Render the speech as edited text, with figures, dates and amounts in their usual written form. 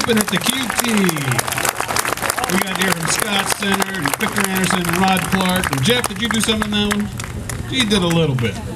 Flipping at the QT. We got here from Scott Center and Victor Anderson and Rod Clark. And Jeff, did you do something on that one? He did a little bit.